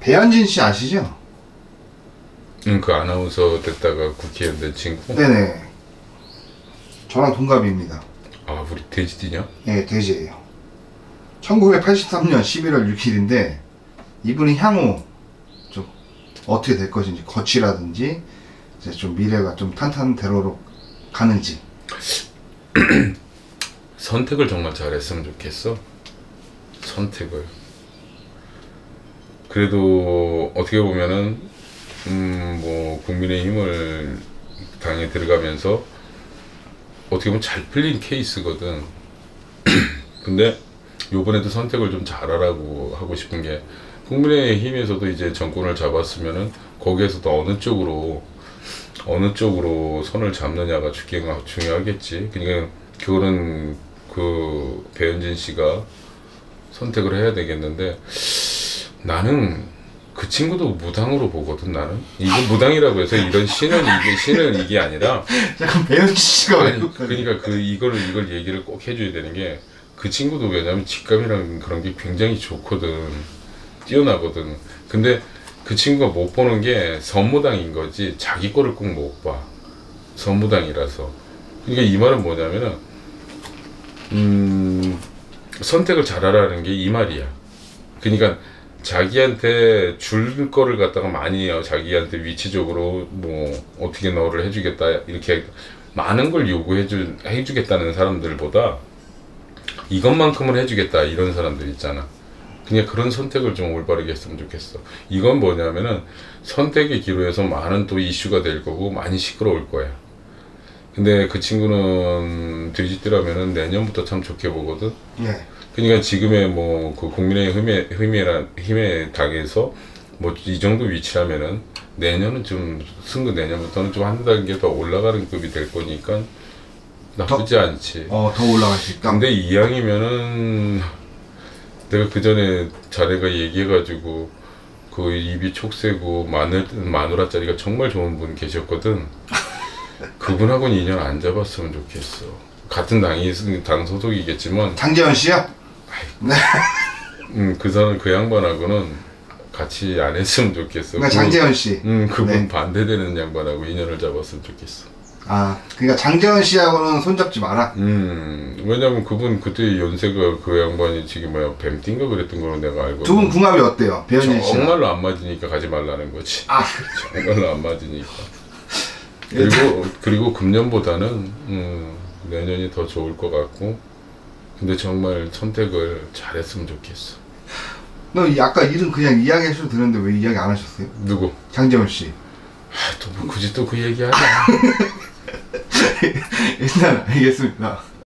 배현진 씨 아시죠? 그 아나운서 됐다가 국회의원 된 친구? 네네. 저랑 동갑입니다. 아, 우리 돼지띠냐? 네, 돼지예요. 1983년 11월 6일인데 이분이 향후 좀 어떻게 될 것인지, 거취라든지 이제 좀 미래가 좀 탄탄대로로 가는지. 선택을 정말 잘했으면 좋겠어. 선택을. 그래도 어떻게 보면은 뭐 국민의힘을 당에 들어가면서 어떻게 보면 잘 풀린 케이스거든. 근데 요번에도 선택을 좀 잘하라고 하고 싶은 게, 국민의힘에서도 이제 정권을 잡았으면은 거기에서도 어느 쪽으로 손을 잡느냐가 중요하겠지. 그러니까 그거는 그 배현진 씨가 선택을 해야 되겠는데, 나는 그 친구도 무당으로 보거든. 나는 이거 무당이라고 해서 이런 신을 이게 아니라 잠깐, 배현진 씨가 왜? 그러니까 이걸 얘기를 꼭 해줘야 되는 게, 그 친구도 왜냐면 직감이랑 그런 게 굉장히 좋거든. 뛰어나거든. 근데 그 친구가 못 보는 게 선무당인 거지 자기 거를 꼭 못 봐. 선무당이라서. 그러니까 이 말은 뭐냐면은 선택을 잘하라는 게 이 말이야. 그러니까 자기한테 줄 거를 갖다가 많이 해요. 자기한테 위치적으로 뭐 어떻게 너를 해주겠다 이렇게 많은 걸 해주겠다는 사람들보다 이것만큼은 해주겠다 이런 사람들 있잖아. 그냥 그런 선택을 좀 올바르게 했으면 좋겠어. 이건 뭐냐면은 선택의 기로에서 많은 또 이슈가 될 거고 많이 시끄러울 거야. 근데 그 친구는 돼지띠라면은 내년부터 참 좋게 보거든. 예. 그러니까 지금의 뭐 그 국민의힘의 당에서 뭐 이 정도 위치라면은 내년은 좀 승근 내년부터는 좀 한 단계 더 올라가는 급이 될 거니까 나쁘지 않지. 더 올라갈 수 있다. 근데 이왕이면은 내가 그 전에 자네가 얘기해가지고 그 입이 촉새고 마누라짜리가 정말 좋은 분 계셨거든. 그분하고는 인연 안 잡았으면 좋겠어. 같은 당 소속이겠지만. 장재현 씨요? 네. 그 사람 그 양반하고는 같이 안 했으면 좋겠어. 그러니까 장재현 씨. 그분 네. 반대되는 양반하고 인연을 잡았으면 좋겠어. 아, 그러니까 장재현 씨하고는 손잡지 마라. 왜냐면 그분 그때 연세가 그 양반이 지금 뭐야 뱀띵가 그랬던 거로 내가 알고. 두 분 궁합이 어때요? 배현진 씨. 정말로 안 맞으니까 가지 말라는 거지. 아, 정말로 안 맞으니까. 그리고 금년보다는 내년이 더 좋을 것 같고. 근데 정말 선택을 잘했으면 좋겠어. 너 아까 이름 그냥 이야기하셔도 되는데 왜 이야기 안 하셨어요? 누구? 장재현 씨. 또 뭐 굳이 또 그 얘기하냐. 일단 알겠습니다.